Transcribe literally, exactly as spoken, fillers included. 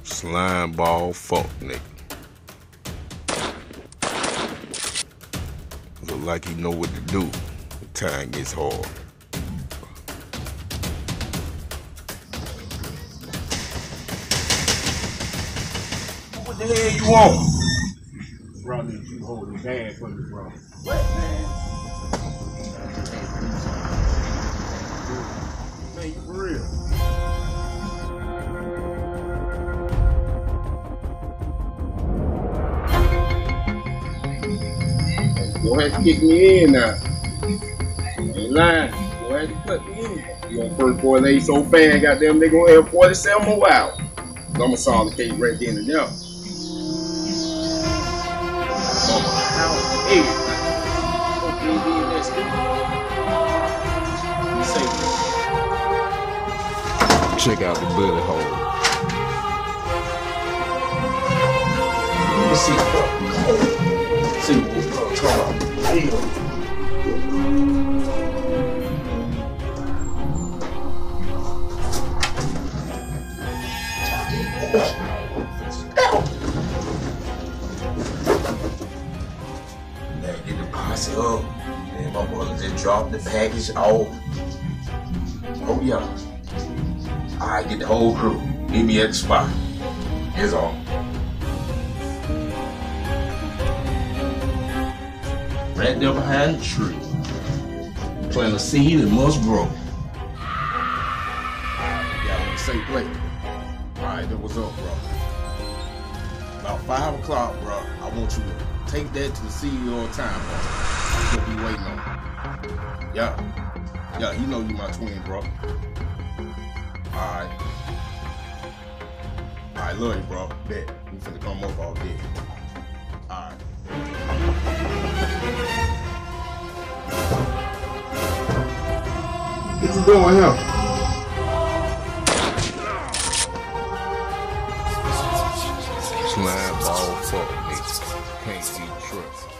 Slime ball fuck nigga. Look like he know what to do when time gets hard. What the hell you want? Bro, need you hold the bag for me, bro. What, man? Man, you for real? Go ahead and kick me in now. Ain't lying. Go ahead and cut me in. You want first boy lady so fan, goddamn, they gonna have forty-seven more hours. I'm gonna solve the case right then and there. Hey, check out the bullet hole. Let's see. Let's see what's going on. Hey. Get the posse up, and my brother just dropped the package off. Oh yeah. I get the whole crew. Meet me at the spot. It's on. Right there behind the tree. Plant a seed and must grow. Y'all in a safe place. Alright, then what's up, bro? About five o'clock, bro. I want you to take that to the C E O on time, bro. He's gonna be waiting on you. Yeah. Yeah, he know you my twin, bro. Alright. Alright, love you, bro. Bet. We finna come up all day. Alright. What you doing here? Slime ball fuck nigga. Can't be trusted.